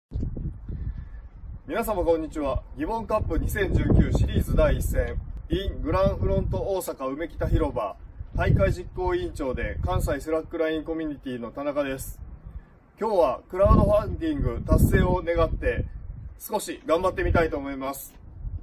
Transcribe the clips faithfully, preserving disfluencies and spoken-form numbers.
皆様こんにちは。ギボンカップにせんじゅうきゅうシリーズだいいっ戦 in グランフロント大阪梅北広場大会実行委員長で関西スラックラインコミュニティの田中です。今日はクラウドファンディング達成を願って少し頑張ってみたいと思います。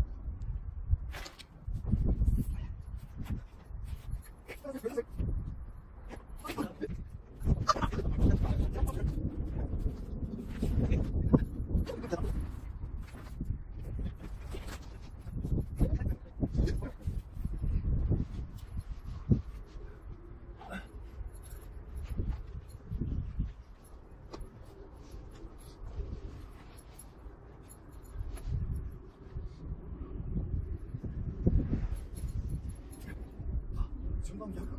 順番逆。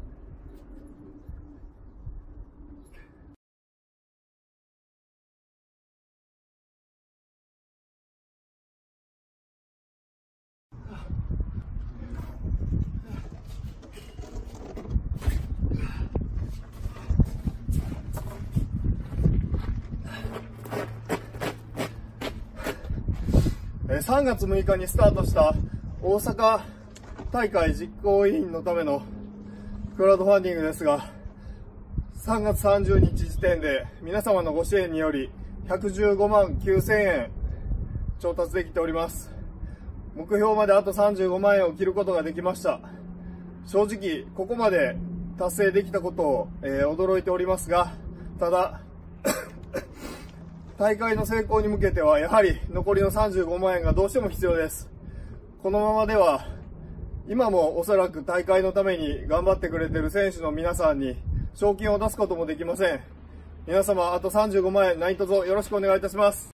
さんがつむいかにスタートした大阪大会実行委員のためのクラウドファンディングですが、さんがつさんじゅうにち時点で皆様のご支援によりひゃくじゅうごまんきゅうせんえん調達できております。目標まであとさんじゅうごまんえんを切ることができました。正直ここまで達成できたことを、えー、驚いておりますが、ただ大会の成功に向けてはやはり残りのさんじゅうごまんえんがどうしても必要です。このままでは今もおそらく大会のために頑張ってくれている選手の皆さんに賞金を出すこともできません。皆様あとさんじゅうごまんえん何卒よろしくお願いいたします。